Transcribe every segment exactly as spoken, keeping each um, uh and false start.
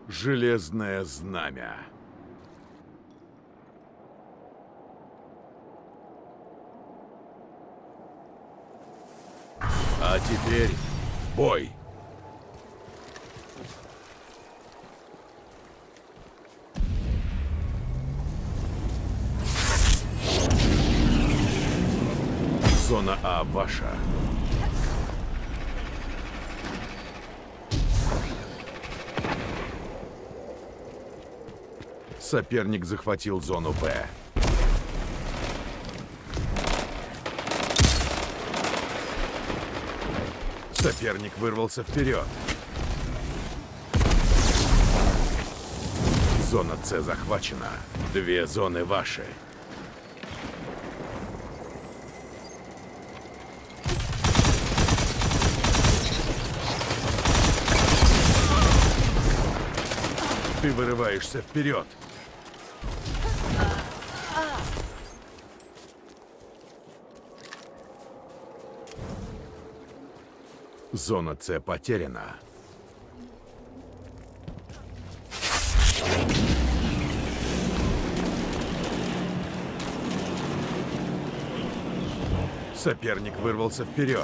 Железное знамя. А теперь бой. Зона А ваша. Соперник захватил зону Б. Соперник вырвался вперед. Зона С захвачена. Две зоны ваши. Ты вырываешься вперед. Зона С потеряна. Соперник вырвался вперед.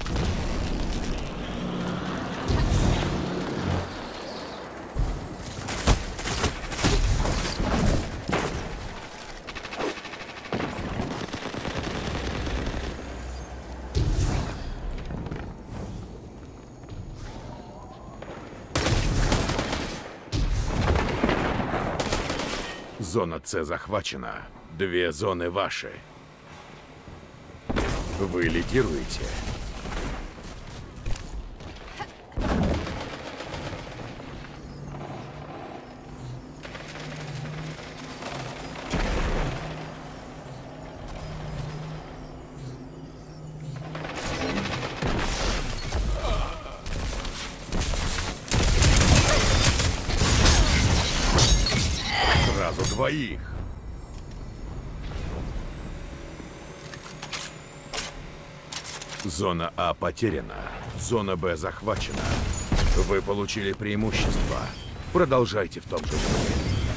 Зона С захвачена. Две зоны ваши. Вы лидируете. Сразу двоих. Зона А потеряна. Зона Б захвачена. Вы получили преимущество. Продолжайте в том же духе.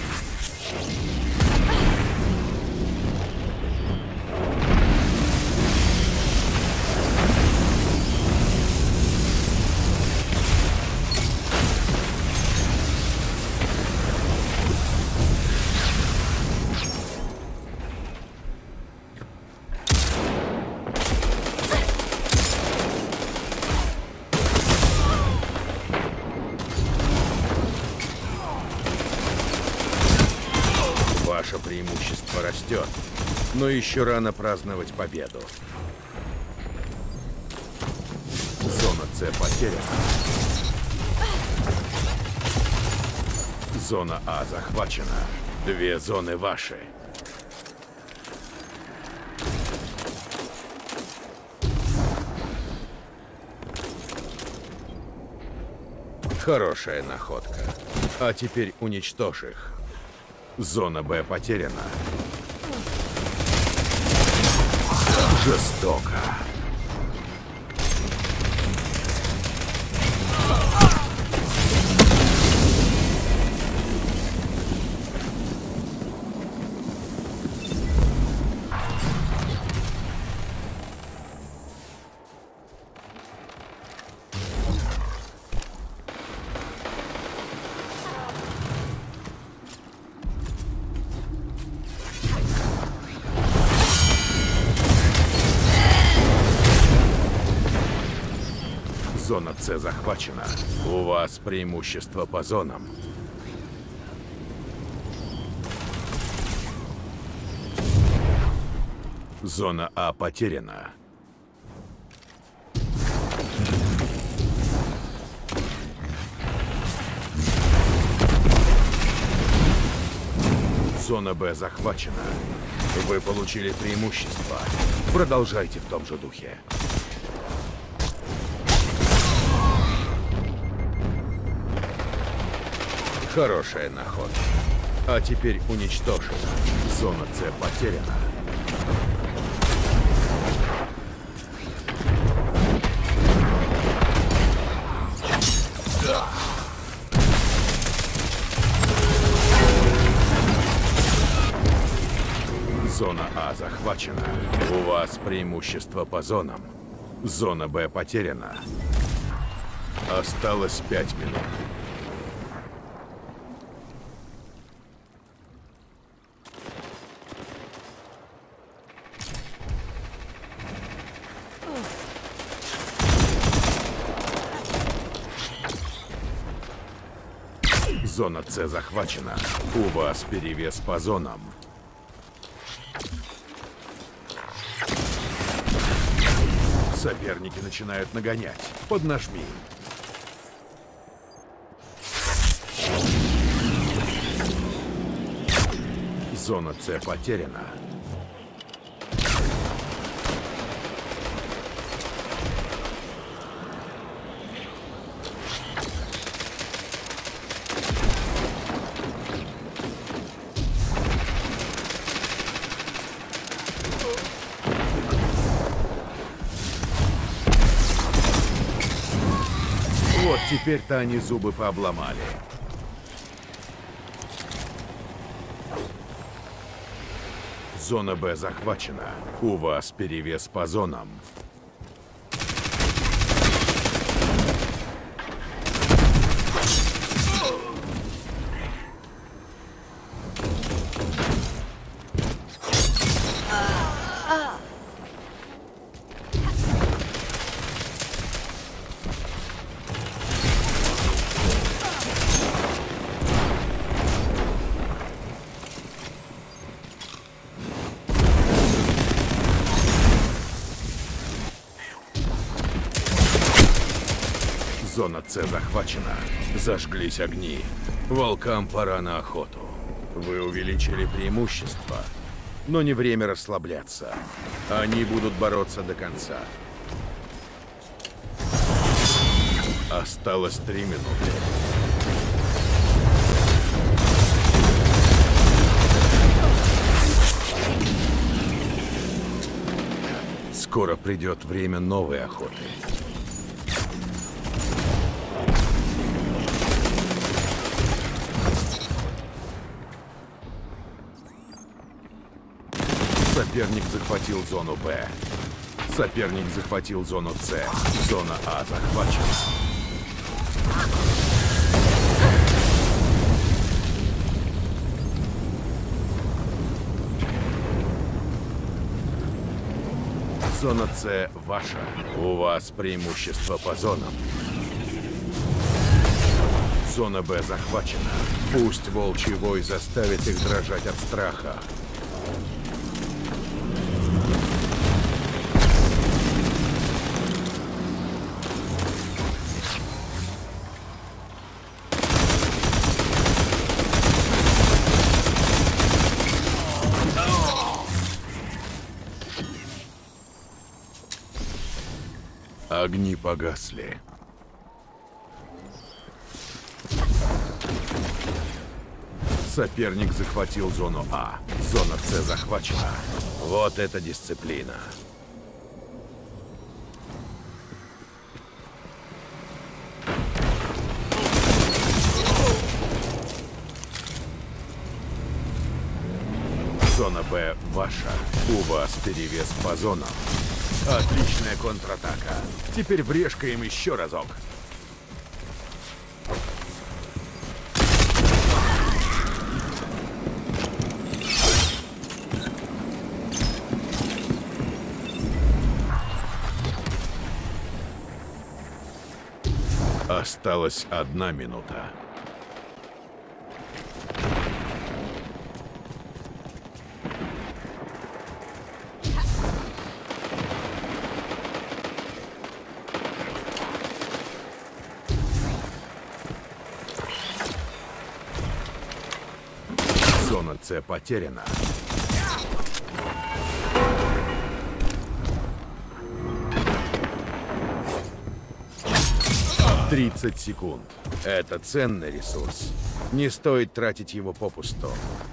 Ваше преимущество растет, но еще рано праздновать победу. Зона С потеряна. Зона А захвачена. Две зоны ваши. Хорошая находка. А теперь уничтожь их. Зона Б потеряна. Жестоко. Зона С захвачена. У вас преимущество по зонам. Зона А потеряна. Зона Б захвачена. Вы получили преимущество. Продолжайте в том же духе. Хорошая находка. А теперь уничтожена. Зона С потеряна. Зона А захвачена. У вас преимущество по зонам. Зона Б потеряна. Осталось пять минут. Зона С захвачена. У вас перевес по зонам. Соперники начинают нагонять. Поднажми. Зона С потеряна. Вот теперь-то они зубы пообломали. Зона Б захвачена. У вас перевес по зонам. Зона С захвачена. Зажглись огни. Волкам пора на охоту. Вы увеличили преимущество, но не время расслабляться. Они будут бороться до конца. Осталось три минуты. Скоро придет время новой охоты. Соперник захватил зону Б. Соперник захватил зону С. Зона А захвачена. Зона С ваша. У вас преимущество по зонам. Зона Б захвачена. Пусть волчий вой заставит их дрожать от страха. Огни погасли. Соперник захватил зону А. Зона С захвачена. Вот это дисциплина. Зона Б ваша. У вас перевес по зонам. Отличная контратака. Теперь врежкаем еще разок. Осталась одна минута. Зона С потеряна. тридцать секунд. Это ценный ресурс. Не стоит тратить его попусту.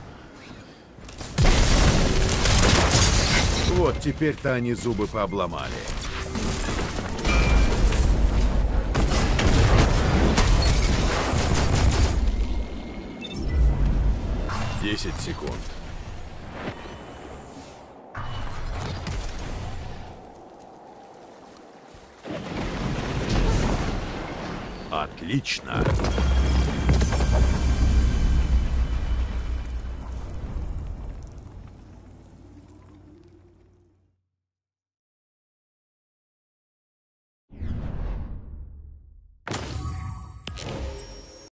Вот теперь-то они зубы пообломали. десять секунд. лично